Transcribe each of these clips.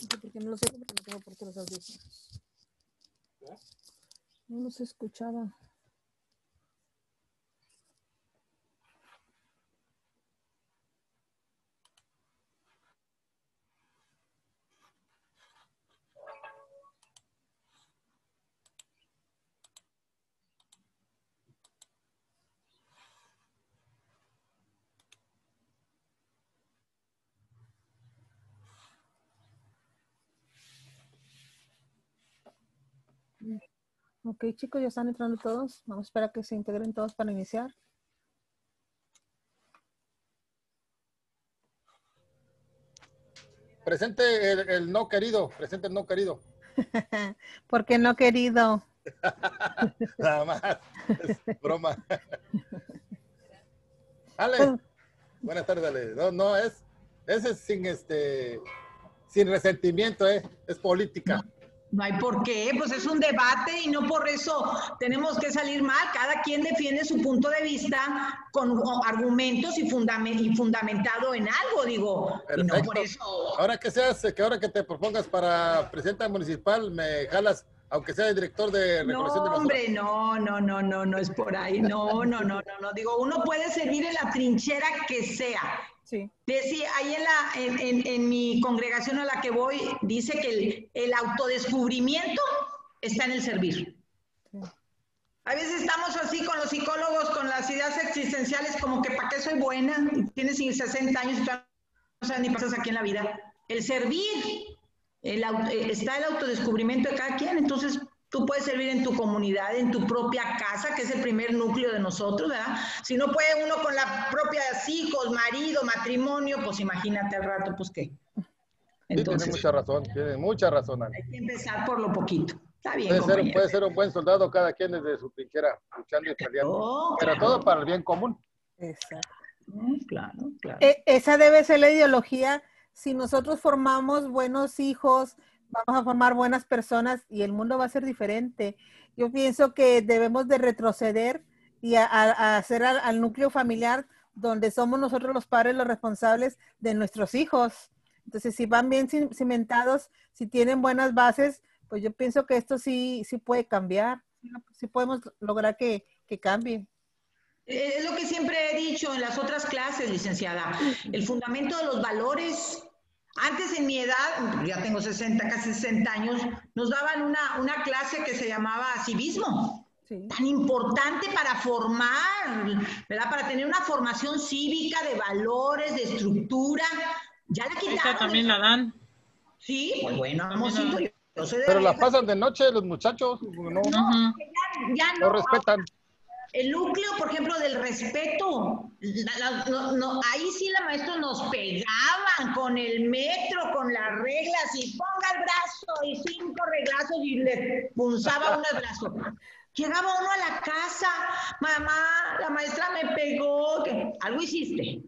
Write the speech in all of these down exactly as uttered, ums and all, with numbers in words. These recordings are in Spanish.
Porque no lo sé, porque no tengo por todos los audífonos. No los escuchaba. Ok, chicos, ya están entrando todos. Vamos a esperar que se integren todos para iniciar. Presente el, el no querido, presente el no querido. ¿Por qué no, querido? Nada más, es broma. Ale, buenas tardes, Ale. No, no, es, ese es sin este, sin resentimiento, eh, es política. No, no hay por qué, pues es un debate y no por eso tenemos que salir mal. Cada quien defiende su punto de vista con argumentos y, fundament y fundamentado en algo, digo. Perfecto. Y no por eso. Ahora que seas, que ahora que te propongas para presidenta municipal, me jalas, aunque sea el director de recolección de No, basura. hombre, no, no, no, no, no es por ahí. No, no, no, no, no. Digo, uno puede servir en la trinchera que sea. Sí. Decía, ahí en, la, en, en, en mi congregación a la que voy, dice que el, el autodescubrimiento está en el servir. Sí. A veces estamos así con los psicólogos, con las ideas existenciales, como que ¿para qué soy buena? Tienes sesenta años y no sabes ni pasas aquí en la vida. El servir, el, está el autodescubrimiento de cada quien, entonces tú puedes servir en tu comunidad, en tu propia casa, que es el primer núcleo de nosotros, ¿verdad? Si no puede uno con la propia hijos, marido, matrimonio, pues imagínate al rato, pues qué. Entonces, sí, tiene mucha razón, tiene mucha razón, Ana. Hay que empezar por lo poquito. Está bien, puede compañero. ser, puede ser un buen soldado cada quien desde su trinchera, luchando y peleando. Oh, pero claro. todo para el bien común. Exacto. Mm, claro, claro. E esa debe ser la ideología. Si nosotros formamos buenos hijos, vamos a formar buenas personas y el mundo va a ser diferente. Yo pienso que debemos de retroceder y a, a, a hacer al, al núcleo familiar donde somos nosotros los padres los responsables de nuestros hijos. Entonces, si van bien cimentados, si tienen buenas bases, pues yo pienso que esto sí, sí puede cambiar. Sí podemos lograr que, que cambie. Es lo que siempre he dicho en las otras clases, licenciada. El fundamento de los valores. Antes en mi edad, ya tengo sesenta, casi sesenta años, nos daban una, una clase que se llamaba civismo. Sí. Tan importante para formar, ¿verdad? Para tener una formación cívica de valores, de estructura. Ya la quitaron. Esta también la dan. Sí, pues bueno, amorcito, yo, yo soy de Pero la la pasan de noche los muchachos, no, no, uh-huh. ya, ya no, no respetan. El núcleo, por ejemplo, del respeto, la, la, no, no, ahí sí la maestra nos pegaban con el metro, con las reglas, y ponga el brazo, y cinco reglazos, y le punzaba uno el brazo. Llegaba uno a la casa, mamá, la maestra me pegó, ¿qué? Algo hiciste.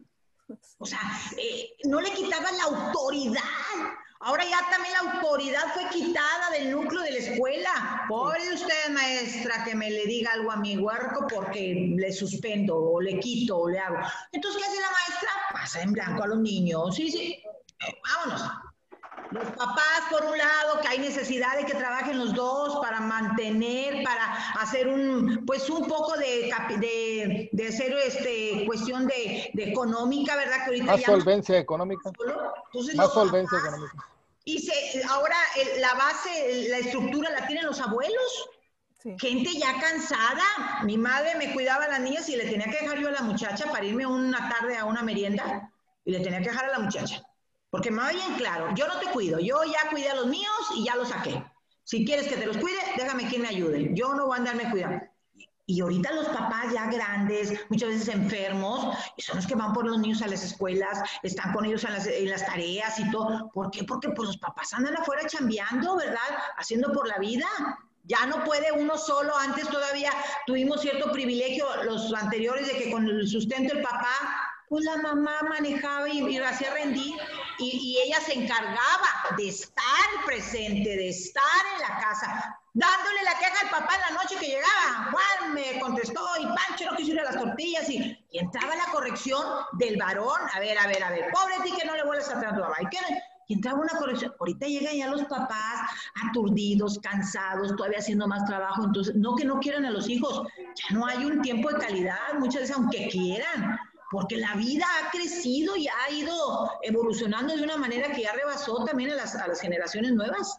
O sea, eh, no le quitaban la autoridad. Ahora ya también la autoridad fue quitada del núcleo de la escuela. Pobre usted, maestra, que me le diga algo a mi huerco porque le suspendo o le quito o le hago. Entonces, ¿qué hace la maestra? Pasa en blanco a los niños. Sí, sí. Eh, vámonos. Los papás, por un lado, que hay necesidad de que trabajen los dos para mantener, para hacer un, pues un poco de, de, de hacer este, cuestión de, de económica, ¿verdad? Que ahorita Más ya solvencia no... económica. Entonces, Más solvencia papás, económica. Y se, ahora el, la base, la estructura la tienen los abuelos. Sí. Gente ya cansada. Mi madre me cuidaba a las niñas y le tenía que dejar yo a la muchacha para irme una tarde a una merienda y le tenía que dejar a la muchacha. Porque me vayan claro, yo no te cuido, yo ya cuidé a los míos y ya los saqué. Si quieres que te los cuide, déjame quien me ayude. Yo no voy a andarme cuidando. Y ahorita los papás ya grandes, muchas veces enfermos, y son los que van por los niños a las escuelas, están con ellos en las, en las tareas y todo. ¿Por qué? Porque pues los papás andan afuera chambeando, ¿verdad? Haciendo por la vida. Ya no puede uno solo. Antes todavía tuvimos cierto privilegio, los anteriores, de que con el sustento del papá, pues la mamá manejaba y, y hacía rendir y, y ella se encargaba de estar presente, de estar en la casa, dándole la queja al papá en la noche que llegaba. Juan me contestó y Pancho no quiso ir a las tortillas y, y entraba la corrección del varón. A ver, a ver, a ver, pobre ti que no le vuelves a traer a tu mamá. Y, que, y entraba una corrección. Ahorita llegan ya los papás aturdidos, cansados, todavía haciendo más trabajo. Entonces, no que no quieran a los hijos, ya no hay un tiempo de calidad, muchas veces aunque quieran, porque la vida ha crecido y ha ido evolucionando de una manera que ya rebasó también a las, a las generaciones nuevas.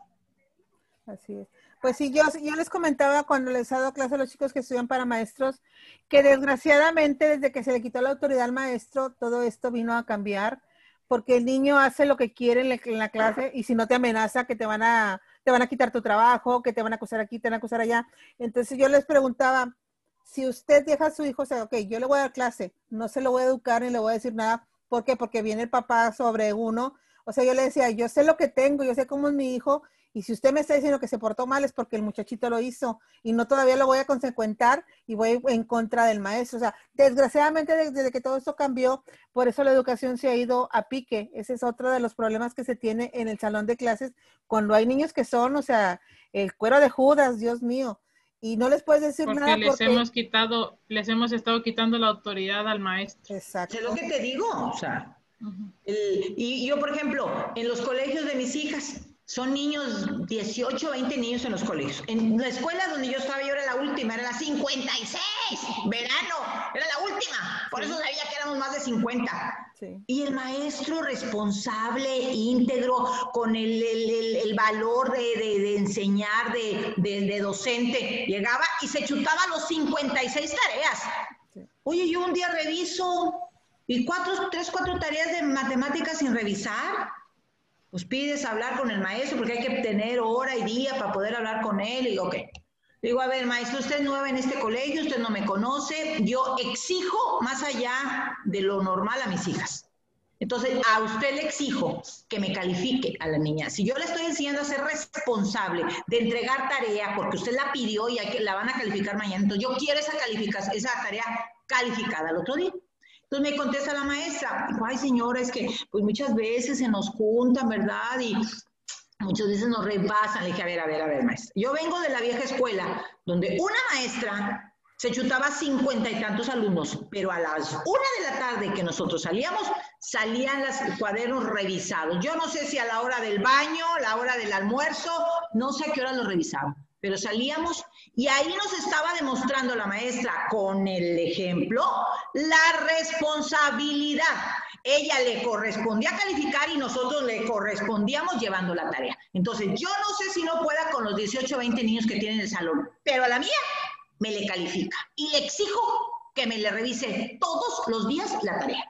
Así es. Pues sí, yo, yo les comentaba cuando les he dado clase a los chicos que estudian para maestros, que desgraciadamente desde que se le quitó la autoridad al maestro, todo esto vino a cambiar, porque el niño hace lo que quiere en la, en la clase y si no te amenaza que te van a, te van a quitar tu trabajo, que te van a acusar aquí, te van a acusar allá. Entonces yo les preguntaba, si usted deja a su hijo, o sea, ok, yo le voy a dar clase, no se lo voy a educar ni le voy a decir nada, ¿por qué? Porque viene el papá sobre uno. O sea, yo le decía, yo sé lo que tengo, yo sé cómo es mi hijo, y si usted me está diciendo que se portó mal es porque el muchachito lo hizo y no todavía lo voy a consecuentar y voy en contra del maestro. O sea, desgraciadamente desde que todo esto cambió, por eso la educación se ha ido a pique. Ese es otro de los problemas que se tiene en el salón de clases cuando hay niños que son, o sea, el cuero de Judas, Dios mío. Y no les puedes decir porque nada les porque... hemos quitado, les hemos estado quitando la autoridad al maestro. Exacto. Es lo que te digo, o sea, uh-huh. el, y yo, por ejemplo, en los colegios de mis hijas, son niños, dieciocho, veinte niños en los colegios. En la escuela donde yo estaba, yo era la última, era la cincuenta y seis, verano, era la última. Por eso sabía que éramos más de cincuenta. Sí. Y el maestro responsable, íntegro, con el, el, el, el valor de, de, de enseñar, de, de, de docente, llegaba y se chutaba los cincuenta y seis tareas. Sí. Oye, yo un día reviso y cuatro, tres, cuatro tareas de matemáticas sin revisar. Pues pides hablar con el maestro porque hay que tener hora y día para poder hablar con él. Y digo, ok. Digo, a ver, maestro, usted es nueva en este colegio, usted no me conoce. Yo exijo más allá de lo normal a mis hijas. Entonces, a usted le exijo que me califique a la niña. Si yo le estoy enseñando a ser responsable de entregar tarea porque usted la pidió y hay que, la van a calificar mañana, entonces yo quiero esa, calificación, esa tarea calificada el otro día. Entonces me contesta la maestra, dijo, ay señora, es que pues muchas veces se nos juntan, ¿verdad? Y muchas veces nos rebasan. Le dije, a ver, a ver, a ver, maestra. Yo vengo de la vieja escuela, donde una maestra se chutaba cincuenta y tantos alumnos, pero a las una de la tarde que nosotros salíamos, salían los cuadernos revisados. Yo no sé si a la hora del baño, la hora del almuerzo, no sé a qué hora los revisaban. Pero salíamos y ahí nos estaba demostrando la maestra con el ejemplo la responsabilidad. Ella le correspondía calificar y nosotros le correspondíamos llevando la tarea. Entonces, yo no sé si no pueda con los dieciocho o veinte niños que tiene en el salón, pero a la mía me le califica y le exijo que me le revise todos los días la tarea.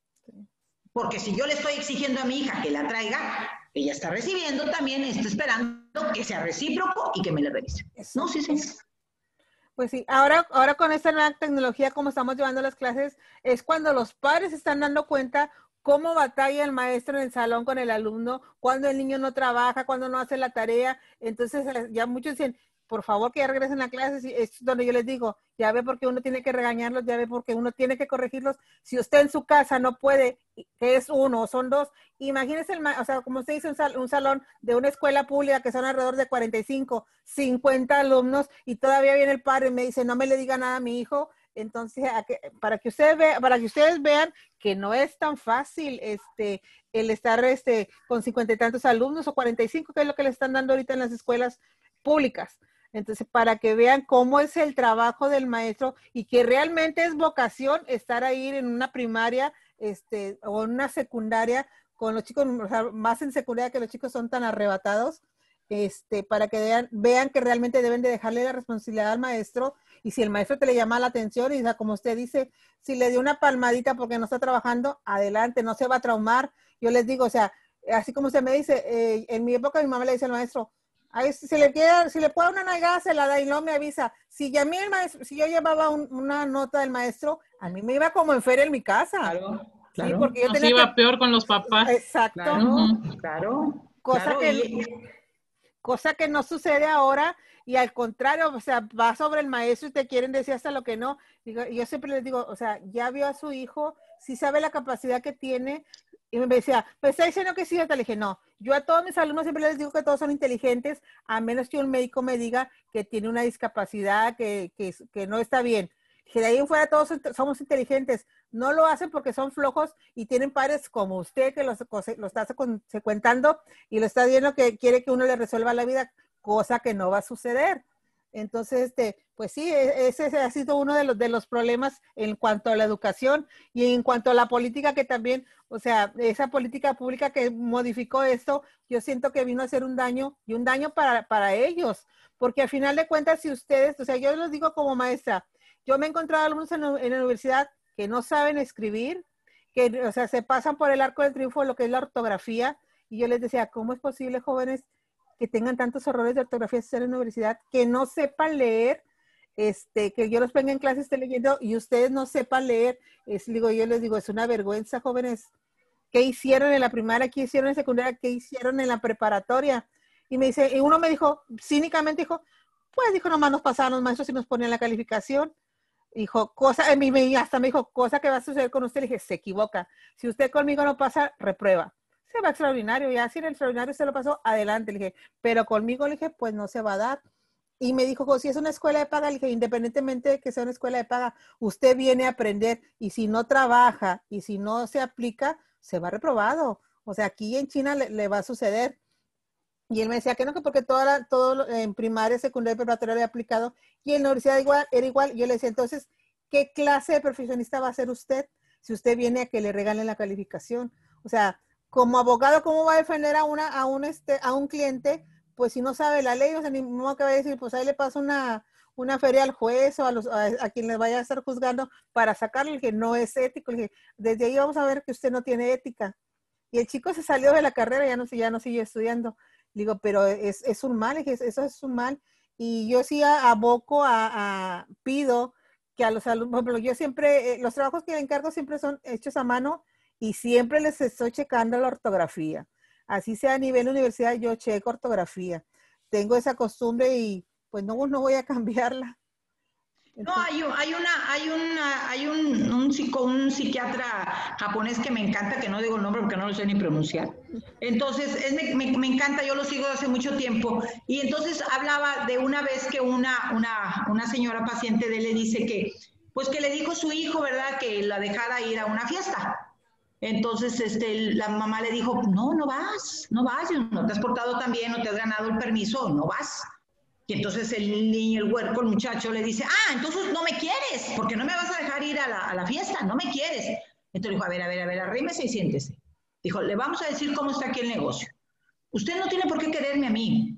Porque si yo le estoy exigiendo a mi hija que la traiga, ella está recibiendo también, está esperando que sea recíproco y que me le revise. No, sí, sí. Pues sí, ahora, ahora con esta nueva tecnología, como estamos llevando las clases, es cuando los padres se están dando cuenta cómo batalla el maestro en el salón con el alumno, cuando el niño no trabaja, cuando no hace la tarea. Entonces ya muchos dicen, por favor que ya regresen a clases, y es donde yo les digo, ya ve porque uno tiene que regañarlos, ya ve porque uno tiene que corregirlos. Si usted en su casa no puede, que es uno o son dos, imagínese, el, o sea, como usted dice, un, sal, un salón de una escuela pública que son alrededor de cuarenta y cinco, cincuenta alumnos, y todavía viene el padre y me dice, no me le diga nada a mi hijo. Entonces, para que ustedes vean, para que ustedes vean que no es tan fácil este, el estar este, con cincuenta y tantos alumnos o cuarenta y cinco, que es lo que le están dando ahorita en las escuelas públicas. Entonces, para que vean cómo es el trabajo del maestro y que realmente es vocación estar ahí en una primaria este, o en una secundaria con los chicos, o sea, más en secundaria que los chicos son tan arrebatados, este, para que vean, vean que realmente deben de dejarle la responsabilidad al maestro. Y si el maestro te le llama la atención y, o sea, como usted dice, si le dio una palmadita porque no está trabajando, adelante, no se va a traumar. Yo les digo, o sea, así como usted me dice, eh, en mi época mi mamá le dice al maestro, ay, si le quiere, si le puede una nalgada, se la da y no me avisa. Si, a mí el maestro, si yo llevaba un, una nota del maestro, a mí me iba como en feria en mi casa. Claro, claro. Sí, porque yo Nos tenía iba que... peor con los papás. Exacto. Claro, uh-huh. claro. Cosa, claro, que, y... cosa que no sucede ahora, y al contrario, o sea, va sobre el maestro y te quieren decir hasta lo que no. Digo, yo siempre les digo, o sea, ya vio a su hijo, sí sabe la capacidad que tiene. Y me decía, pues está diciendo que sí, yo te le dije, no, yo a todos mis alumnos siempre les digo que todos son inteligentes, a menos que un médico me diga que tiene una discapacidad, que, que, que no está bien. que de ahí en fuera todos somos inteligentes. No lo hacen porque son flojos y tienen padres como usted que los, lo está secuentando y lo está viendo que quiere que uno le resuelva la vida, cosa que no va a suceder. Entonces, este, pues sí, ese ha sido uno de los, de los problemas en cuanto a la educación y en cuanto a la política que también, o sea, esa política pública que modificó esto, yo siento que vino a hacer un daño y un daño para, para ellos, porque al final de cuentas, si ustedes, o sea, yo les digo como maestra, yo me he encontrado alumnos en, en la universidad que no saben escribir, que, o sea, se pasan por el arco del triunfo lo que es la ortografía, y yo les decía, ¿cómo es posible, jóvenes, que tengan tantos errores de ortografía en la universidad, que no sepan leer, este, que yo los venga en clase, esté leyendo, y ustedes no sepan leer? Es, digo, yo les digo, es una vergüenza, jóvenes. ¿Qué hicieron en la primaria? ¿Qué hicieron en secundaria? ¿Qué hicieron en la preparatoria? Y me dice, y uno me dijo, cínicamente dijo, pues dijo, nomás nos pasaban los maestros y nos ponían la calificación. Dijo, cosa, hasta me dijo, cosa que va a suceder con usted. Le dije, se equivoca. Si usted conmigo no pasa, reprueba. Se va extraordinario, ya si en el extraordinario se lo pasó, adelante. Le dije, pero conmigo, le dije, pues no se va a dar. Y me dijo, si es una escuela de paga, le dije, independientemente de que sea una escuela de paga, usted viene a aprender, y si no trabaja, y si no se aplica, se va reprobado. O sea, aquí en China le, le va a suceder. Y él me decía que no, que porque toda la, todo en primaria, secundaria y preparatoria había aplicado, y en la universidad igual, era igual. Yo le decía, entonces, ¿qué clase de profesionista va a ser usted si usted viene a que le regalen la calificación? O sea, como abogado, ¿cómo va a defender a una, a un este, a un cliente? Pues si no sabe la ley, o sea, ni modo que va a decir, pues ahí le paso una, una feria al juez o a, los, a, a quien le vaya a estar juzgando para sacarle, que no es ético. Le dije, desde ahí vamos a ver que usted no tiene ética. Y el chico se salió de la carrera, ya no, ya no siguió estudiando. Digo, pero es, es un mal, eso es un mal. Y yo sí aboco a, a pido que a los alumnos, bueno, yo siempre, eh, los trabajos que le encargo siempre son hechos a mano y siempre les estoy checando la ortografía. Así sea a nivel universidad, yo checo ortografía. Tengo esa costumbre y pues no, no voy a cambiarla. No, hay, hay una, hay una, hay un, un, psico, un psiquiatra japonés que me encanta, que no digo el nombre porque no lo sé ni pronunciar. Entonces, es, me, me, me encanta, yo lo sigo hace mucho tiempo. Y entonces hablaba de una vez que una, una, una señora paciente de él le dice que, pues que le dijo a su hijo, ¿verdad?, que la dejara ir a una fiesta. Entonces, este, la mamá le dijo, no, no vas, no vas, no te has portado tan bien, no te has ganado el permiso, no vas. Y entonces el niño, el huerco, el muchacho le dice, ah, entonces no me quieres, porque no me vas a dejar ir a la, a la fiesta, no me quieres. Entonces dijo, a ver, a ver, a ver, arrímese y siéntese. Dijo, le vamos a decir cómo está aquí el negocio. Usted no tiene por qué quererme a mí.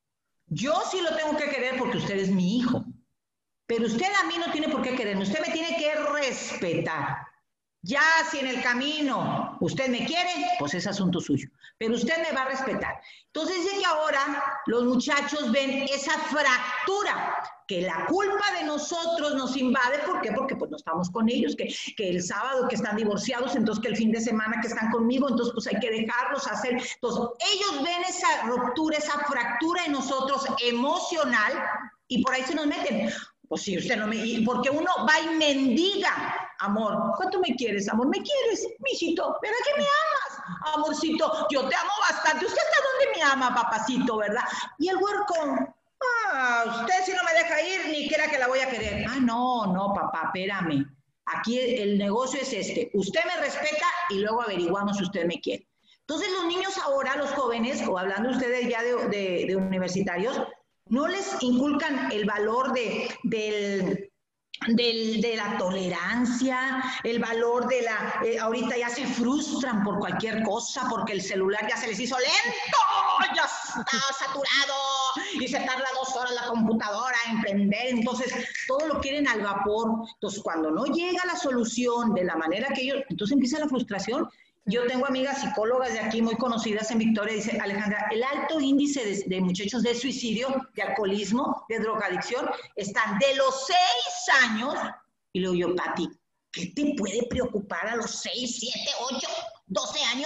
Yo sí lo tengo que querer porque usted es mi hijo. Pero usted a mí no tiene por qué quererme, usted me tiene que respetar. Ya si en el camino usted me quiere, pues es asunto suyo. Pero usted me va a respetar. Entonces dice que ahora los muchachos ven esa fractura, que la culpa de nosotros nos invade. ¿Por qué? Porque pues no estamos con ellos, que, que el sábado que están divorciados, entonces que el fin de semana que están conmigo, entonces pues hay que dejarlos hacer. Entonces ellos ven esa ruptura, esa fractura en nosotros emocional y por ahí se nos meten. Pues si usted no me... Porque uno va y mendiga. Amor, ¿cuánto me quieres, amor? ¿Me quieres, mijito? ¿Verdad que me amas? Amorcito, yo te amo bastante. ¿Usted hasta dónde me ama, papacito, verdad? Y el huerco, ah, usted si no me deja ir, ni quiera que la voy a querer. Ah, no, no, papá, espérame. Aquí el negocio es este. Usted me respeta y luego averiguamos si usted me quiere. Entonces los niños ahora, los jóvenes, o hablando ustedes ya de, de, de universitarios, no les inculcan el valor de, del, del, de la tolerancia, el valor de la... Eh, ahorita ya se frustran por cualquier cosa, porque el celular ya se les hizo lento, ya está saturado, y se tarda dos horas la computadora en prender, entonces todo lo quieren al vapor. Entonces cuando no llega la solución de la manera que ellos... Entonces empieza la frustración. Yo tengo amigas psicólogas de aquí muy conocidas en Victoria, dice Alejandra, el alto índice de, de muchachos de suicidio, de alcoholismo, de drogadicción, están de los seis años, y le digo yo, Pati, ¿qué te puede preocupar a los seis, siete, ocho, doce años?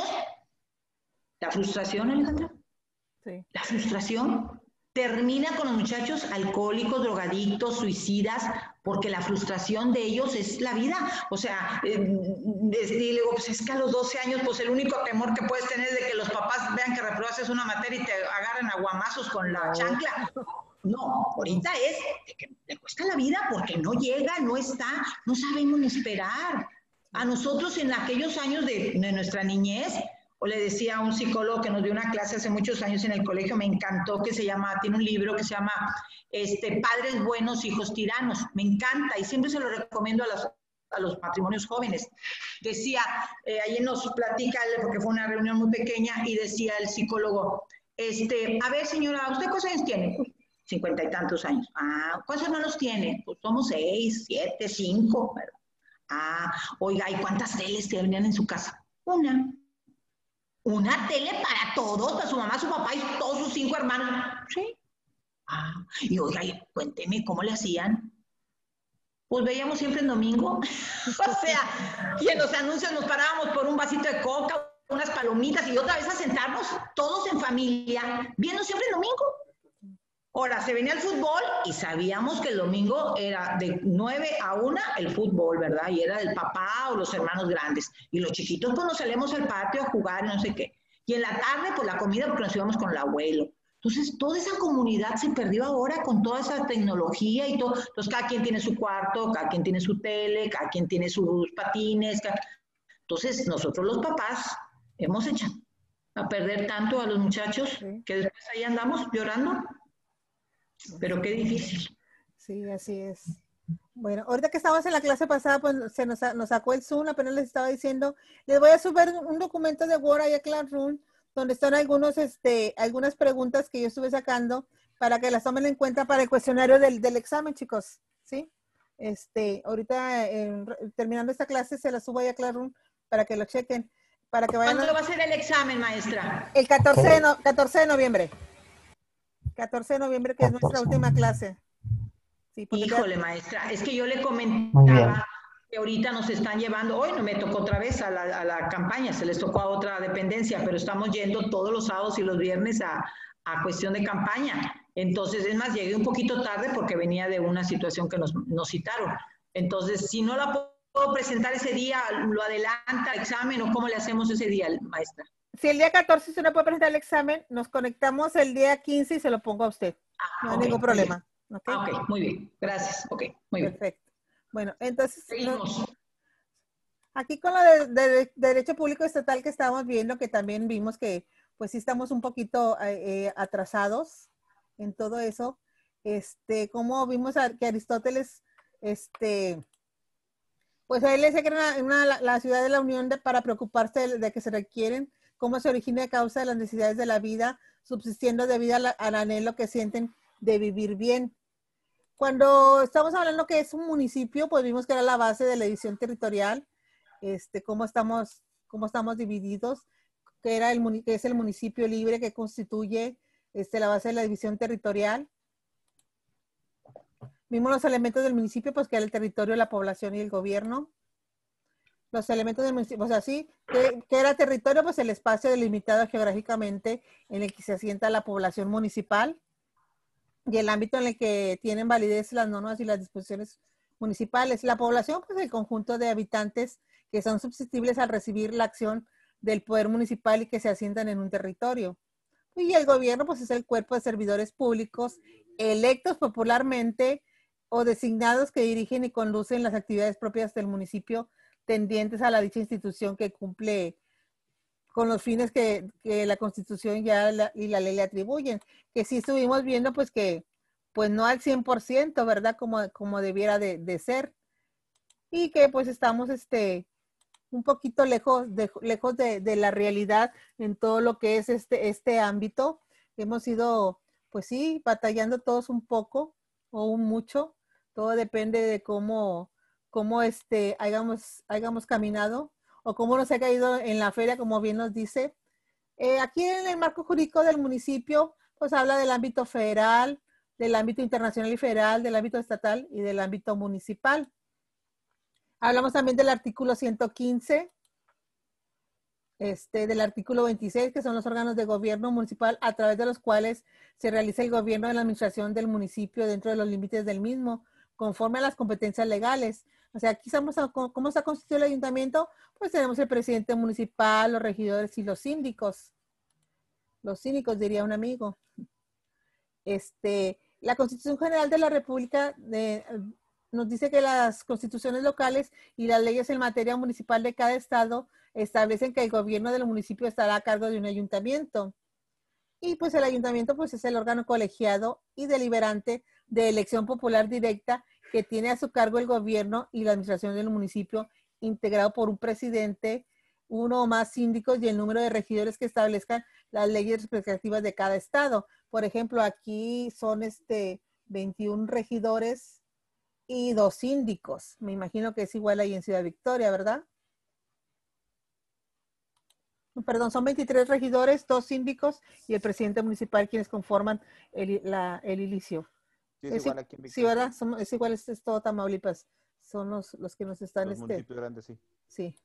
¿La frustración, Alejandra? Sí. La frustración termina con los muchachos alcohólicos, drogadictos, suicidas, porque la frustración de ellos es la vida. O sea, eh, y luego, pues es que a los doce años, pues el único temor que puedes tener es de que los papás vean que repruebas una materia y te agarren a guamazos con la chancla. No, ahorita es que le cuesta la vida porque no llega, no está, no sabemos ni esperar. A nosotros en aquellos años de, de nuestra niñez, o le decía a un psicólogo que nos dio una clase hace muchos años en el colegio, me encantó, que se llama, tiene un libro que se llama este, Padres Buenos, Hijos Tiranos. Me encanta y siempre se lo recomiendo a los, a los matrimonios jóvenes. Decía, eh, ahí nos platica, porque fue una reunión muy pequeña, y decía el psicólogo, este, a ver señora, ¿usted cuántos años tiene? Cincuenta y tantos años. Ah, ¿cuántos hermanos tiene? Pues somos seis, siete, cinco. ¿Verdad? Ah, oiga, ¿y cuántas teles tenían en su casa? Una. Una tele para todos, para su mamá, su papá y todos sus cinco hermanos. Sí. Ah, y oiga, y cuénteme, ¿cómo le hacían? Pues veíamos siempre el domingo. O sea, y en los anuncios nos parábamos por un vasito de coca, unas palomitas y otra vez a sentarnos todos en familia, viendo siempre el domingo. Ahora, se venía el fútbol y sabíamos que el domingo era de nueve a una el fútbol, ¿verdad? Y era del papá o los hermanos grandes. Y los chiquitos, pues nos salíamos al patio a jugar, no sé qué. Y en la tarde, pues la comida, porque nos íbamos con el abuelo. Entonces, toda esa comunidad se perdió ahora con toda esa tecnología y todo. Entonces, cada quien tiene su cuarto, cada quien tiene su tele, cada quien tiene sus patines. Cada... Entonces, nosotros los papás hemos echado a perder tanto a los muchachos sí. que después ahí andamos llorando. Pero qué difícil. Sí, así es. Bueno, ahorita que estábamos en la clase pasada, pues se nos, nos sacó el Zoom, apenas les estaba diciendo, les voy a subir un documento de Word ahí a Classroom, donde están algunos, este, algunas preguntas que yo estuve sacando para que las tomen en cuenta para el cuestionario del, del examen, chicos, ¿sí? Este, ahorita, eh, terminando esta clase, se las subo ahí a Classroom para que lo chequen. Para que vayan ¿Cuándo a... va a ser el examen, maestra? El catorce de, no, catorce de noviembre. catorce de noviembre, que es nuestra última clase. Sí, híjole, ya... maestra, es que yo le comentaba que ahorita nos están llevando, hoy no me tocó otra vez a la, a la campaña, se les tocó a otra dependencia, pero estamos yendo todos los sábados y los viernes a, a cuestión de campaña. Entonces, es más, llegué un poquito tarde porque venía de una situación que nos, nos citaron. Entonces, si no la puedo presentar ese día, ¿lo adelanta el examen o cómo le hacemos ese día, maestra? Si el día catorce usted no puede presentar el examen, nos conectamos el día quince y se lo pongo a usted. Ah, no hay okay, ningún problema. ¿Okay? Ah, ok, muy bien. Gracias. Ok, muy Perfecto. bien. Bueno, entonces, seguimos. No, aquí con lo de, de, de Derecho Público Estatal que estábamos viendo, que también vimos que pues sí estamos un poquito eh, atrasados en todo eso. Este, como vimos a, que Aristóteles, este, pues a él le decía que era una, una, la ciudad de la unión de, para preocuparse de, de que se requieren, cómo se origina a causa de las necesidades de la vida, subsistiendo debido al, al anhelo que sienten de vivir bien. Cuando estamos hablando que es un municipio, pues vimos que era la base de la división territorial, este, cómo estamos, cómo estamos divididos, que, era el, que es el municipio libre que constituye este, la base de la división territorial. Vimos los elementos del municipio, pues que era el territorio, la población y el gobierno. Los elementos del municipio, o sea, sí, que, que era territorio, pues el espacio delimitado geográficamente en el que se asienta la población municipal y el ámbito en el que tienen validez las normas y las disposiciones municipales. La población, pues el conjunto de habitantes que son susceptibles al recibir la acción del poder municipal y que se asientan en un territorio. Y el gobierno, pues es el cuerpo de servidores públicos electos popularmente o designados que dirigen y conducen las actividades propias del municipio tendientes a la dicha institución que cumple con los fines que, que la Constitución ya la, y la ley le atribuyen. Que sí estuvimos viendo pues que pues no al cien por ciento, ¿verdad? Como, como debiera de, de ser. Y que pues estamos este, un poquito lejos, de, lejos de, de la realidad en todo lo que es este, este ámbito. Hemos ido, pues sí, batallando todos un poco o un mucho. Todo depende de cómo, cómo este, hayamos, hayamos caminado o cómo nos ha caído en la feria, como bien nos dice. Eh, aquí en el marco jurídico del municipio, pues habla del ámbito federal, del ámbito internacional y federal, del ámbito estatal y del ámbito municipal. Hablamos también del artículo ciento quince, este, del artículo veintiséis, que son los órganos de gobierno municipal a través de los cuales se realiza el gobierno de la administración del municipio dentro de los límites del mismo, conforme a las competencias legales. O sea, aquí estamos, a, ¿cómo está constituido el ayuntamiento? Pues tenemos el presidente municipal, los regidores y los síndicos. Los síndicos, diría un amigo. Este, La Constitución General de la República de, nos dice que las constituciones locales y las leyes en materia municipal de cada estado establecen que el gobierno del municipio estará a cargo de un ayuntamiento. Y pues el ayuntamiento pues es el órgano colegiado y deliberante de elección popular directa que tiene a su cargo el gobierno y la administración del municipio, integrado por un presidente, uno o más síndicos y el número de regidores que establezcan las leyes respectivas de cada estado. Por ejemplo, aquí son este veintiún regidores y dos síndicos. Me imagino que es igual ahí en Ciudad Victoria, ¿verdad? Perdón, son veintitrés regidores, dos síndicos y el presidente municipal quienes conforman el, la, el ilicio. Sí, es, es igual aquí en Victoria. Sí, ¿verdad? Son, es igual, es, es todo Tamaulipas. Son los, los que nos están... Los este, municipios grandes, sí. Sí.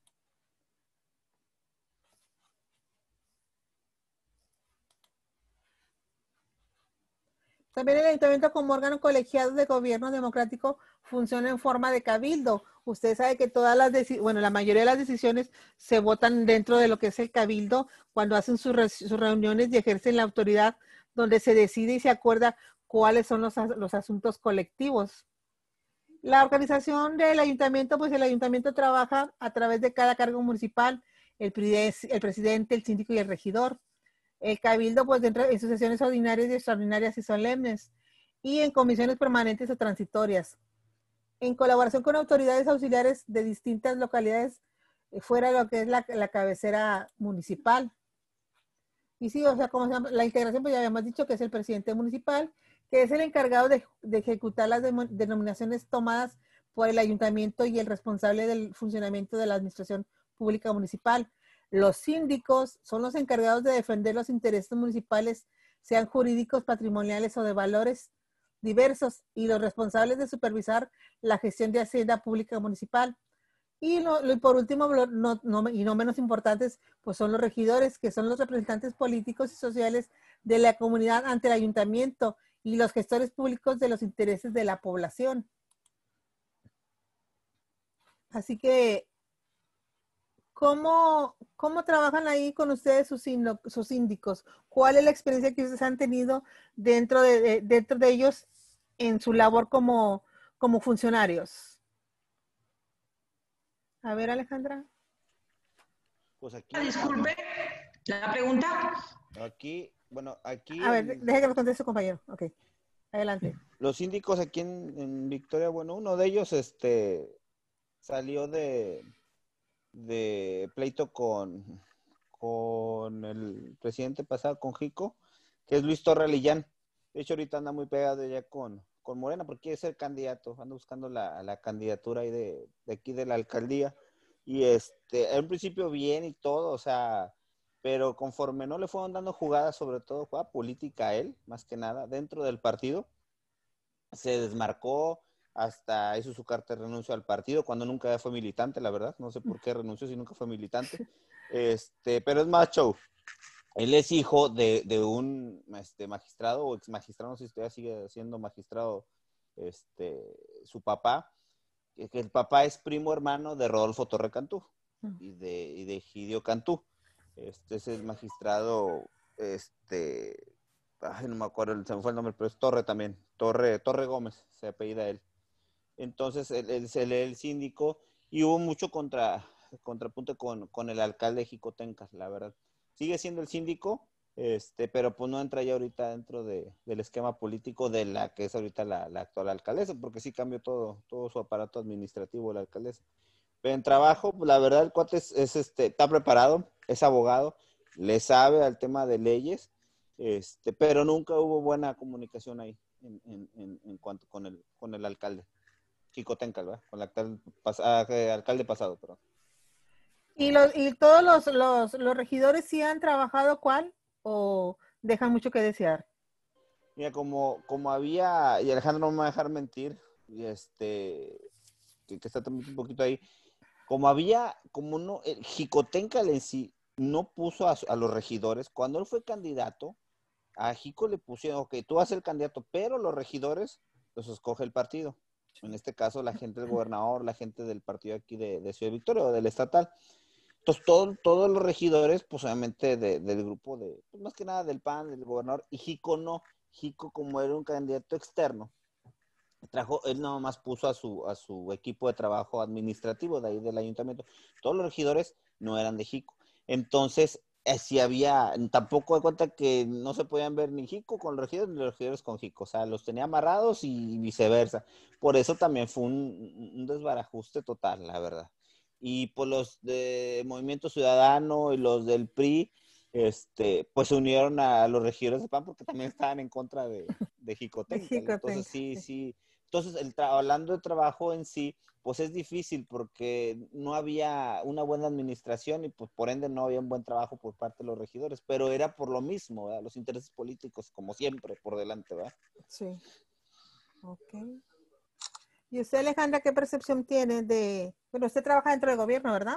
También el ayuntamiento como órgano colegiado de gobierno democrático funciona en forma de cabildo. Usted sabe que todas las decisiones, bueno, la mayoría de las decisiones se votan dentro de lo que es el cabildo cuando hacen sus, re sus reuniones y ejercen la autoridad donde se decide y se acuerda cuáles son los, los asuntos colectivos. La organización del ayuntamiento, pues el ayuntamiento trabaja a través de cada cargo municipal, el, el presidente, el síndico y el regidor. El cabildo, pues, dentro en sus sesiones ordinarias y extraordinarias y solemnes, y en comisiones permanentes o transitorias, en colaboración con autoridades auxiliares de distintas localidades, eh, fuera de lo que es la, la cabecera municipal. Y sí, o sea, como se llama, la integración, pues ya habíamos dicho que es el presidente municipal, que es el encargado de, de ejecutar las de, denominaciones tomadas por el ayuntamiento y el responsable del funcionamiento de la administración pública municipal. Los síndicos son los encargados de defender los intereses municipales, sean jurídicos, patrimoniales o de valores diversos, y los responsables de supervisar la gestión de hacienda pública municipal. Y, lo, lo, por último, no, no, y no menos importantes, pues son los regidores, que son los representantes políticos y sociales de la comunidad ante el ayuntamiento y los gestores públicos de los intereses de la población. Así que, ¿Cómo, ¿Cómo trabajan ahí con ustedes sus, sus síndicos? ¿Cuál es la experiencia que ustedes han tenido dentro de, de, dentro de ellos en su labor como, como funcionarios? A ver, Alejandra. Pues aquí... Disculpe, la pregunta. Aquí, bueno, aquí... A ver, deje que me conteste su compañero. Ok, adelante. Los síndicos aquí en, en Victoria, bueno, uno de ellos este, salió de... de pleito con, con el presidente pasado, con Jico, que es Luis Torre Lillán. De hecho, ahorita anda muy pegado ya con, con Morena, porque quiere ser candidato, anda buscando la, la candidatura ahí de, de aquí de la alcaldía. Y este, en un principio bien y todo, o sea, pero conforme no le fueron dando jugadas, sobre todo jugada política a él, más que nada, dentro del partido, se desmarcó, hasta hizo su carta de renuncio al partido, cuando nunca fue militante, la verdad, no sé por qué renunció si nunca fue militante, este, pero es más show. Él es hijo de, de un este, magistrado o ex magistrado, no sé si todavía sigue siendo magistrado, este, su papá, que, que el papá es primo hermano de Rodolfo Torre Cantú y de, y de Egidio Cantú. Este es el magistrado, este, ay, no me acuerdo, se me fue el nombre, pero es Torre también, Torre, Torre Gómez, se apellida él. Entonces, él, él se lee el síndico y hubo mucho contra, contrapunto con, con el alcalde Jicotencas, la verdad. Sigue siendo el síndico, este, pero pues no entra ya ahorita dentro de, del esquema político de la que es ahorita la, la actual alcaldesa, porque sí cambió todo, todo su aparato administrativo la alcaldesa. Pero en trabajo, pues, la verdad, el cuate es, es este, está preparado, es abogado, le sabe al tema de leyes, este, pero nunca hubo buena comunicación ahí en, en, en, en cuanto con el, con el alcalde. Jicotencas, ¿verdad? Con el actual, pas, eh, alcalde pasado, perdón. ¿Y, los, y todos los, los, los regidores sí han trabajado cuál o dejan mucho que desear? Mira, como, como había, y Alejandro no me va a dejar mentir, y este, que, que está también un poquito ahí, como había, como no, el Jicotencas en sí no puso a, a los regidores, cuando él fue candidato, a Jico le pusieron, ok, tú vas a ser el candidato, pero los regidores los escoge el partido. En este caso, la gente del gobernador, la gente del partido aquí de, de Ciudad Victoria o del estatal. Entonces, todo, todos los regidores, pues obviamente de, del grupo de, pues más que nada del P A N, del gobernador, y Jico no. Jico, como era un candidato externo, trajo, él nada más puso a su, a su equipo de trabajo administrativo de ahí del ayuntamiento. Todos los regidores no eran de Jico. Entonces, eh, si había, tampoco de cuenta que no se podían ver ni Jico con los regidores ni los regidores con Jico. O sea, los tenía amarrados y viceversa. Por eso también fue un, un desbarajuste total, la verdad. Y pues los de Movimiento Ciudadano y los del P R I, este, pues se unieron a los regidores de P A N porque también estaban en contra de, de Jicotenca. Entonces, sí, sí. Entonces, el hablando de trabajo en sí, pues es difícil porque no había una buena administración y pues por ende no había un buen trabajo por parte de los regidores, pero era por lo mismo, ¿verdad? Los intereses políticos, como siempre, por delante, ¿verdad? Sí. Ok. ¿Y usted, Alejandra, qué percepción tiene de... Bueno, usted trabaja dentro del gobierno, ¿verdad?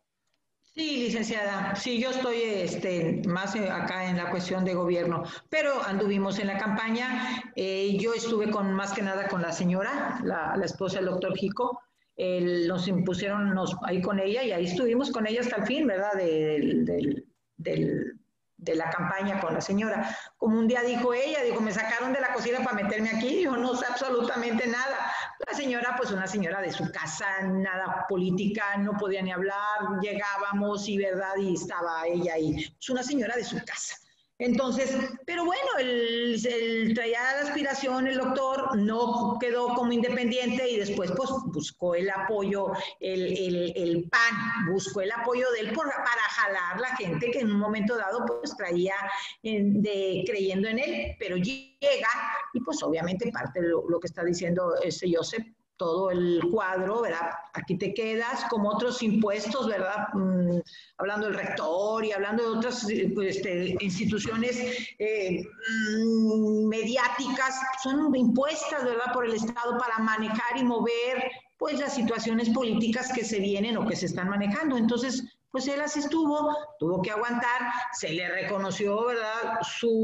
Sí, licenciada. Sí, yo estoy este, más acá en la cuestión de gobierno, pero anduvimos en la campaña. Eh, yo estuve con más que nada con la señora, la, la esposa del doctor Jico. Eh, nos impusieron nos, ahí con ella y ahí estuvimos con ella hasta el fin, ¿verdad? Del, del, del, de la campaña con la señora. Como un día dijo ella, dijo, me sacaron de la cocina para meterme aquí, yo no sé absolutamente nada. La señora, pues una señora de su casa, nada política, no podía ni hablar, llegábamos y verdad, y estaba ella ahí. Es una señora de su casa. Entonces, pero bueno, él, él traía la aspiración, el doctor, no quedó como independiente y después pues buscó el apoyo, el, el, el P A N, buscó el apoyo de él por, para jalar la gente que en un momento dado pues traía en, de, creyendo en él, pero llega y pues obviamente parte de lo, lo que está diciendo ese Joseph, todo el cuadro, ¿verdad? Aquí te quedas, como otros impuestos, ¿verdad? Mm, hablando del rector y hablando de otras pues, este, instituciones eh, mm, mediáticas, son impuestas, ¿verdad? Por el Estado para manejar y mover, pues, las situaciones políticas que se vienen o que se están manejando. Entonces, pues él así estuvo, tuvo que aguantar, se le reconoció, ¿verdad?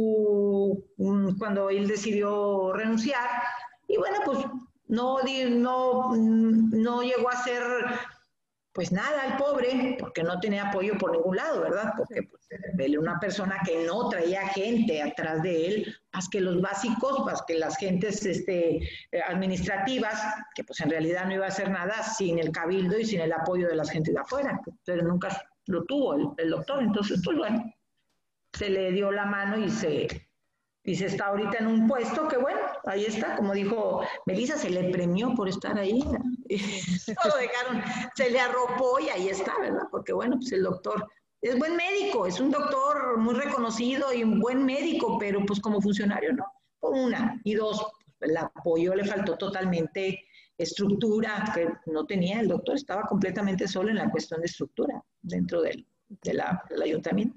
Su, mm, cuando él decidió renunciar, y bueno, pues, No, no, no llegó a ser pues nada el pobre, porque no tenía apoyo por ningún lado, ¿verdad? Porque pues, él era una persona que no traía gente atrás de él, más que los básicos, más que las gentes este, administrativas, que pues en realidad no iba a hacer nada sin el cabildo y sin el apoyo de las gentes de afuera, pero nunca lo tuvo el, el doctor. Entonces, pues bueno, se le dio la mano y se... Y se está ahorita en un puesto que, bueno, ahí está, como dijo Melissa, se le premió por estar ahí. Todo dejaron, se le arropó y ahí está, ¿verdad? Porque, bueno, pues el doctor es buen médico, es un doctor muy reconocido y un buen médico, pero pues como funcionario, ¿no? Por una. Y dos, el apoyo le faltó totalmente estructura, que no tenía el doctor, estaba completamente solo en la cuestión de estructura dentro del, de la, del ayuntamiento.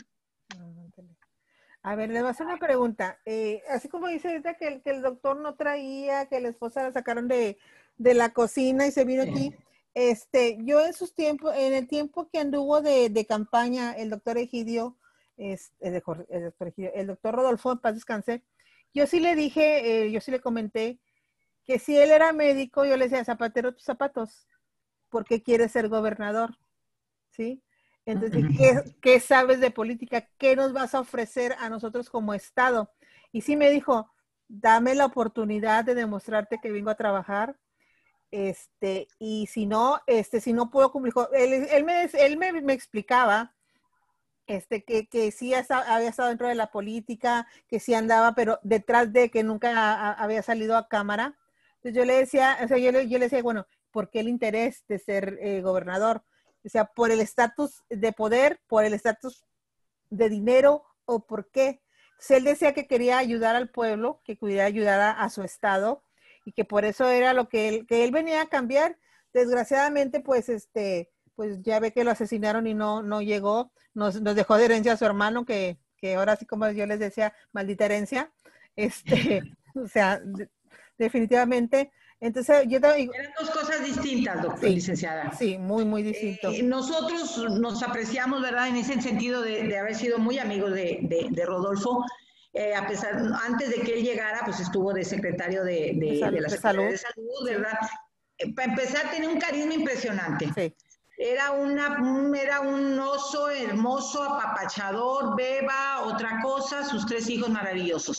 A ver, le voy a hacer una pregunta. Eh, así como dice ahorita que el, que el doctor no traía, que la esposa la sacaron de, de la cocina y se vino aquí. Este, yo en sus tiempos, en el tiempo que anduvo de, de campaña, el doctor Egidio, este, el, el, doctor Egidio, el doctor Rodolfo, en paz descanse, yo sí le dije, eh, yo sí le comenté que si él era médico, yo le decía, zapatero tus zapatos, porque quiere ser gobernador, ¿sí? Entonces, ¿qué, ¿qué sabes de política? ¿Qué nos vas a ofrecer a nosotros como Estado? Y sí me dijo, dame la oportunidad de demostrarte que vengo a trabajar, este, y si no, este, si no puedo cumplir, él, él, me, él me, me explicaba este, que, que sí había estado dentro de la política, que sí andaba, pero detrás de que nunca a, a, había salido a cámara. Entonces yo le decía, o sea, yo le, yo le decía, bueno, ¿por qué el interés de ser eh, gobernador? O sea, ¿por el estatus de poder, por el estatus de dinero o por qué? Entonces, él decía que quería ayudar al pueblo, que quería ayudar a, a su estado y que por eso era lo que él, que él venía a cambiar. Desgraciadamente, pues, este, pues ya ve que lo asesinaron y no, no llegó. Nos, nos dejó de herencia a su hermano, que, que ahora sí como yo les decía, maldita herencia. Este, o sea, de, definitivamente... Entonces, yo también... Eran dos cosas distintas, doctor, sí, licenciada. Sí, muy, muy distinto. Eh, nosotros nos apreciamos, ¿verdad?, en ese sentido de, de haber sido muy amigos de, de, de Rodolfo. Eh, a pesar, antes de que él llegara, pues estuvo de secretario de, de, de, de la de Secretaría salud. de Salud, ¿verdad? Sí. Eh, para empezar, tenía un carisma impresionante. Sí. Era, una, era un oso hermoso, apapachador, beba, otra cosa, sus tres hijos maravillosos.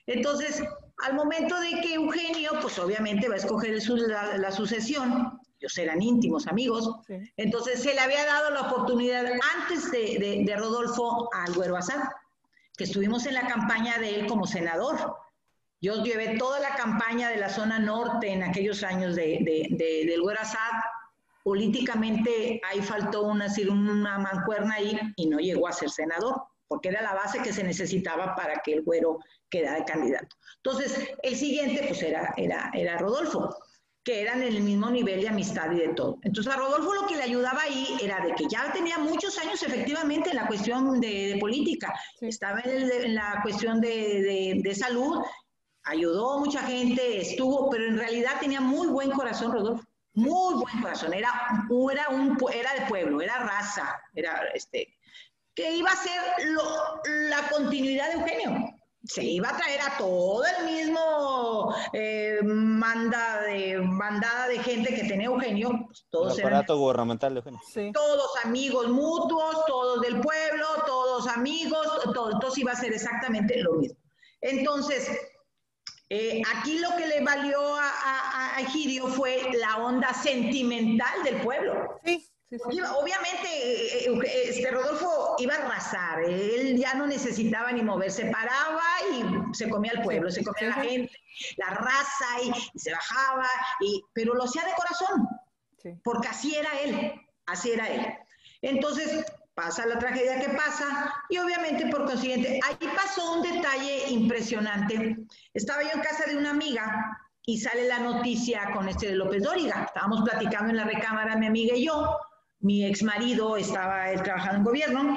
Entonces, al momento de que Eugenio, pues obviamente va a escoger la, la sucesión, ellos eran íntimos amigos, sí. Entonces se le había dado la oportunidad antes de, de, de Rodolfo al Güero Assad, que estuvimos en la campaña de él como senador. Yo llevé toda la campaña de la zona norte en aquellos años de, de, de, del Güero Assad. Políticamente ahí faltó una, una mancuerna ahí y no llegó a ser senador, porque era la base que se necesitaba para que el Güero quedara candidato. Entonces, el siguiente pues era, era, era Rodolfo, que eran en el mismo nivel de amistad y de todo. Entonces, a Rodolfo lo que le ayudaba ahí era de que ya tenía muchos años efectivamente en la cuestión de, de política, sí. Estaba en, el, en la cuestión de, de, de salud, ayudó a mucha gente, estuvo, pero en realidad tenía muy buen corazón Rodolfo, muy buen corazón, era, era, un, era de pueblo, era raza, era este, que iba a ser lo, la continuidad de Eugenio. Se iba a traer a todo el mismo eh, manda de, bandada de gente que tenía Eugenio. Pues todos el aparato eran, gubernamental de Eugenio. Sí. Todos amigos mutuos, todos del pueblo, todos amigos, todo, entonces iba a ser exactamente lo mismo. Entonces, eh, aquí lo que le valió a, a, a Egidio fue la onda sentimental del pueblo. Sí. Sí, sí. Obviamente, este Rodolfo iba a arrasar, él ya no necesitaba ni moverse, paraba y se comía el pueblo, sí, se comía sí, la gente, la raza, y, y se bajaba, y, pero lo hacía de corazón, sí. Porque así era él, así era él. Entonces, pasa la tragedia que pasa, y obviamente, por consiguiente, ahí pasó un detalle impresionante. Estaba yo en casa de una amiga, y sale la noticia con este de López Dóriga, estábamos platicando en la recámara, mi amiga y yo. Mi ex marido estaba él trabajando en gobierno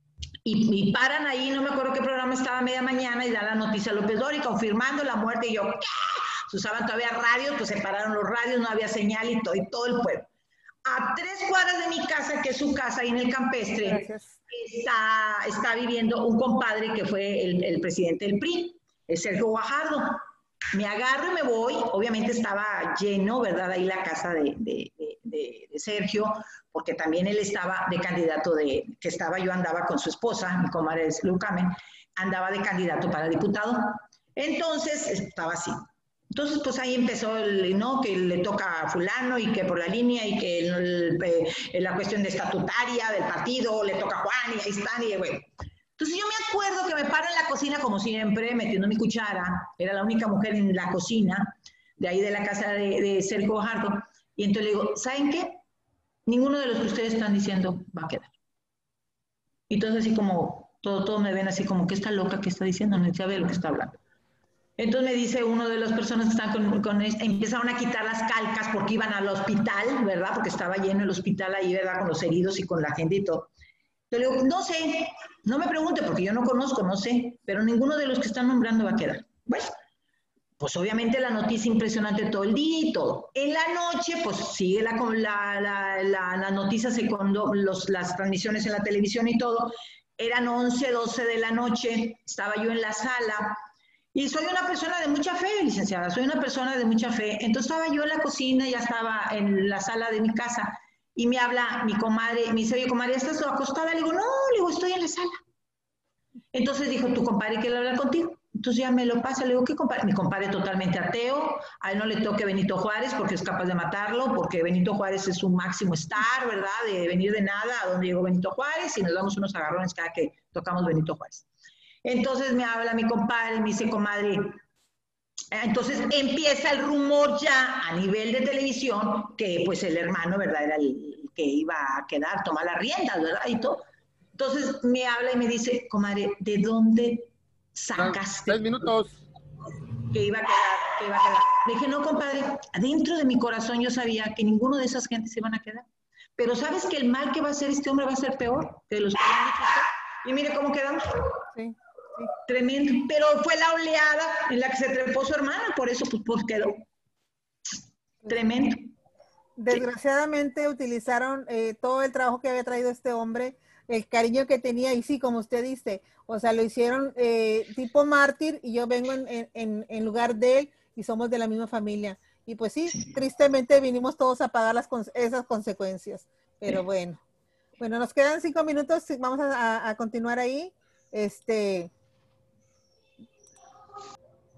y, y paran ahí, no me acuerdo qué programa estaba a media mañana y da la noticia a López Dóriga confirmando la muerte y yo, ¿qué? Se usaban todavía radios, pues se pararon los radios, no había señal y todo, y todo el pueblo. A tres cuadras de mi casa, que es su casa ahí en el Campestre, está, está viviendo un compadre que fue el, el presidente del P R I, el Sergio Guajardo. Me agarro y me voy, obviamente estaba lleno, ¿verdad? Ahí la casa de, de, de, de Sergio, porque también él estaba de candidato de, que estaba, yo andaba con su esposa, mi comadre es Lucamen, andaba de candidato para diputado. Entonces, estaba así. Entonces, pues ahí empezó, el, ¿no? Que le toca a fulano y que por la línea y que el, el, la cuestión de estatutaria del partido le toca a Juan y ahí están y bueno. Entonces yo me acuerdo que me paro en la cocina como siempre, metiendo mi cuchara, era la única mujer en la cocina, de ahí de la casa de, de Sergio Guajardo, y entonces le digo, ¿saben qué? Ninguno de los que ustedes están diciendo va a quedar. Y entonces así como, todos todo me ven así como, ¿qué está loca? ¿Qué está diciendo? No sabe lo que está hablando. Entonces me dice uno de las personas que están con, con él, empezaron a quitar las calcas porque iban al hospital, ¿verdad? Porque estaba lleno el hospital ahí, ¿verdad? Con los heridos y con la gente y todo. Yo le digo, no sé, no me pregunte porque yo no conozco, no sé, pero ninguno de los que están nombrando va a quedar. Bueno, pues obviamente la noticia impresionante todo el día y todo. En la noche, pues sigue la, la, la, la, la noticia, segundo, los, las transmisiones en la televisión y todo. Eran once, doce de la noche, estaba yo en la sala y soy una persona de mucha fe, licenciada, soy una persona de mucha fe. Entonces estaba yo en la cocina, ya estaba en la sala de mi casa. Y me habla mi comadre, me dice, oye, comadre, ¿estás acostada? Le digo, no, le digo, estoy en la sala. Entonces dijo, tu compadre quiere hablar contigo. Entonces ya me lo pasa, le digo, ¿qué compadre? Mi compadre totalmente ateo, a él no le toque Benito Juárez porque es capaz de matarlo, porque Benito Juárez es un máximo star, ¿verdad? De venir de nada a donde llegó Benito Juárez y nos damos unos agarrones cada que tocamos Benito Juárez. Entonces me habla mi compadre, me dice, comadre, entonces empieza el rumor ya a nivel de televisión que pues el hermano, ¿verdad? Era el que iba a quedar, tomar las riendas, ¿verdad? Y todo. Entonces me habla y me dice, comadre, ¿de dónde sacaste? Tres minutos. Que iba a quedar, que iba a quedar. Le dije, no, compadre, adentro de mi corazón yo sabía que ninguno de esas gentes se iban a quedar. Pero ¿sabes que el mal que va a hacer este hombre va a ser peor que los que le han dicho usted? Y mire cómo quedamos. Sí. Sí. Tremendo, pero fue la oleada en la que se trepó su hermana, por eso pues, pues quedó tremendo. Desgraciadamente sí. Utilizaron eh, todo el trabajo que había traído este hombre, el cariño que tenía, y sí, como usted dice, o sea, lo hicieron eh, tipo mártir, y yo vengo en, en, en lugar de él, y somos de la misma familia, y pues sí, sí. Tristemente vinimos todos a pagar las, esas consecuencias, pero sí. bueno, bueno, nos quedan cinco minutos, vamos a, a continuar ahí, este...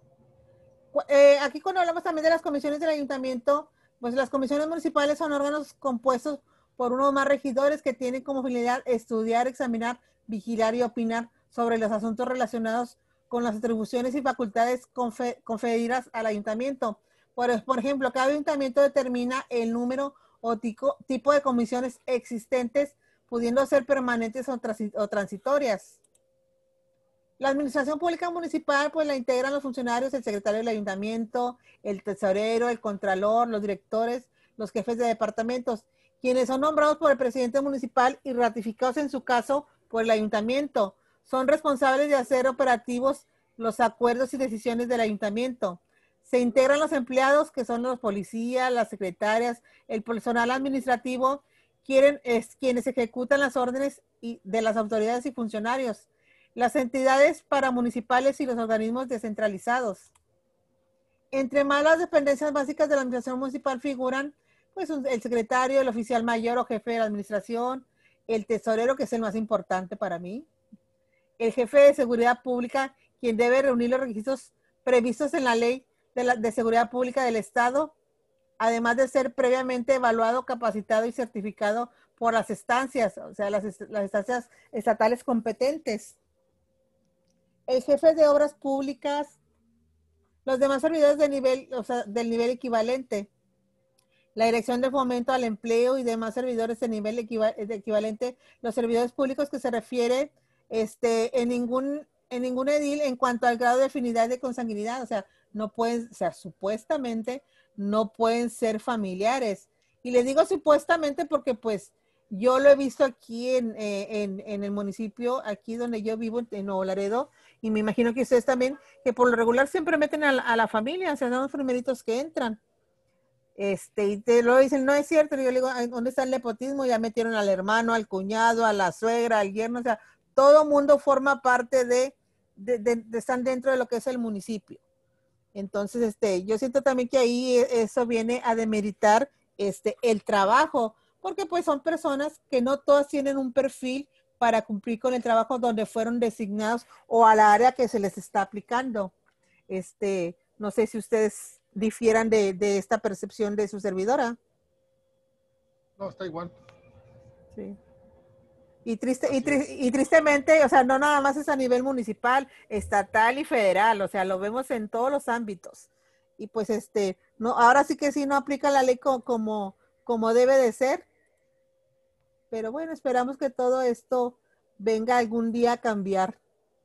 Eh, aquí cuando hablamos también de las comisiones del ayuntamiento, pues las comisiones municipales son órganos compuestos por uno o más regidores que tienen como finalidad estudiar, examinar, vigilar y opinar sobre los asuntos relacionados con las atribuciones y facultades confe conferidas al ayuntamiento. Por, por ejemplo, cada ayuntamiento determina el número o tico, tipo de comisiones existentes, pudiendo ser permanentes o, o transitorias. La administración pública municipal, pues la integran los funcionarios, el secretario del ayuntamiento, el tesorero, el contralor, los directores, los jefes de departamentos, quienes son nombrados por el presidente municipal y ratificados en su caso por el ayuntamiento. Son responsables de hacer operativos los acuerdos y decisiones del ayuntamiento. Se integran los empleados, que son los policías, las secretarias, el personal administrativo, quieren, es, quienes ejecutan las órdenes y, de las autoridades y funcionarios, las entidades paramunicipales y los organismos descentralizados. Entre más las dependencias básicas de la administración municipal figuran, pues el secretario, el oficial mayor o jefe de la administración, el tesorero, que es el más importante para mí, el jefe de seguridad pública, quien debe reunir los requisitos previstos en la ley de, la, de seguridad pública del Estado, además de ser previamente evaluado, capacitado y certificado por las instancias, o sea, las, las instancias estatales competentes. El jefe de obras públicas, los demás servidores de nivel, o sea, del nivel equivalente, la dirección de fomento al empleo y demás servidores de nivel equival, de equivalente, los servidores públicos que se refiere este, en ningún en ningún edil en cuanto al grado de afinidad de consanguinidad, o sea, no pueden, o sea, supuestamente no pueden ser familiares. Y les digo supuestamente porque pues yo lo he visto aquí en, eh, en, en el municipio, aquí donde yo vivo, en Nuevo Laredo, y me imagino que ustedes también, que por lo regular siempre meten a la, a la familia, o sea, son los primeritos que entran. Este, y te lo dicen, no es cierto, y yo le digo, ¿dónde está el nepotismo? Ya metieron al hermano, al cuñado, a la suegra, al yerno, o sea, todo mundo forma parte de, de, de, de están dentro de lo que es el municipio. Entonces, este, yo siento también que ahí eso viene a demeritar este, el trabajo, porque pues son personas que no todas tienen un perfil para cumplir con el trabajo donde fueron designados o a la área que se les está aplicando. Este, no sé si ustedes difieran de, de esta percepción de su servidora. No, está igual. Sí. Y, triste, y, tri y tristemente, o sea, no nada más es a nivel municipal, estatal y federal, o sea, lo vemos en todos los ámbitos. Y pues este, no, ahora sí que sí no aplica la ley co como, como debe de ser. Pero bueno, esperamos que todo esto venga algún día a cambiar.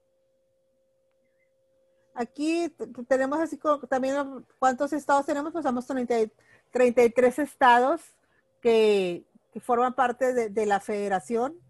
Aquí tenemos así como también, ¿cuántos estados tenemos? Pues somos treinta y tres estados que, que forman parte de, de la federación.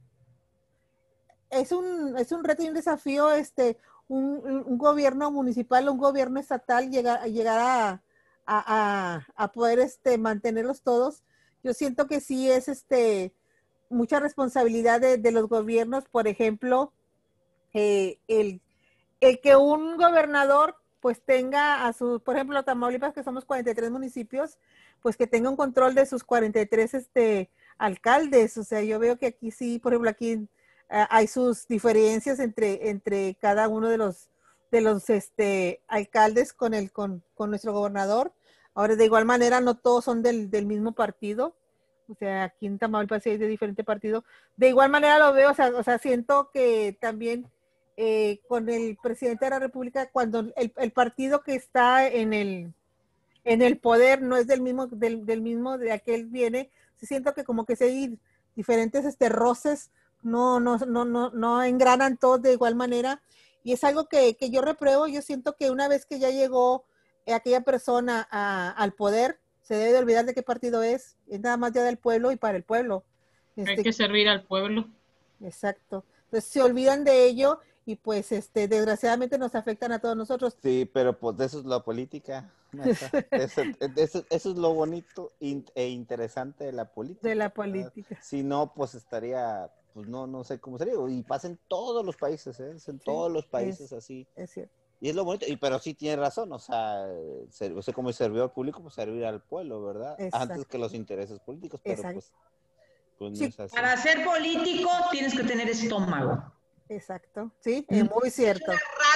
Es un, es un reto y un desafío, este, un, un gobierno municipal, un gobierno estatal, llegar, llegar a, a, a, a poder este, mantenerlos todos. Yo siento que sí es este, mucha responsabilidad de, de los gobiernos, por ejemplo, eh, el, el que un gobernador pues tenga a su, por ejemplo, Tamaulipas, que somos cuarenta y tres municipios, pues que tenga un control de sus cuarenta y tres este, alcaldes. O sea, yo veo que aquí sí, por ejemplo, aquí Uh, hay sus diferencias entre, entre cada uno de los, de los este, alcaldes con, el, con, con nuestro gobernador. Ahora, de igual manera, no todos son del, del mismo partido. O sea, aquí en Tamaulipas hay de diferente partido. De igual manera lo veo, o sea, o sea siento que también eh, con el presidente de la República, cuando el, el partido que está en el, en el poder no es del mismo, del, del mismo de aquel viene, siento que como que se hay diferentes este, roces. No, no, no, no, no engranan todos de igual manera, y es algo que, que yo repruebo. Yo siento que una vez que ya llegó aquella persona a, al poder, se debe de olvidar de qué partido es, es nada más ya del pueblo y para el pueblo. Este, Hay que servir al pueblo. Exacto. Entonces se olvidan de ello y pues este desgraciadamente nos afectan a todos nosotros. Sí, pero pues de eso es la política. Eso, eso, eso es lo bonito e interesante de la política. De la política. ¿Verdad? Si no, pues estaría, pues no, no sé cómo sería. Y pasa en todos los países, ¿eh? Es en sí, todos los países es, así. Es cierto. Y es lo bonito, y, pero sí tiene razón, o sea, ser, o sea, como servidor público, pues servir al pueblo, ¿verdad? Exacto. Antes que los intereses políticos, pero Exacto. pues, pues no sí, es así. Para ser político tienes que tener estómago. Exacto, sí, es muy cierto. Es una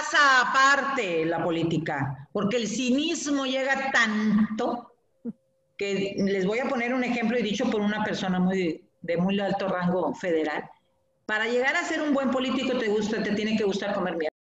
casa aparte la política, porque el cinismo llega tanto que les voy a poner un ejemplo y dicho por una persona muy de muy alto rango federal. Para llegar a ser un buen político te gusta, te tiene que gustar comer mierda.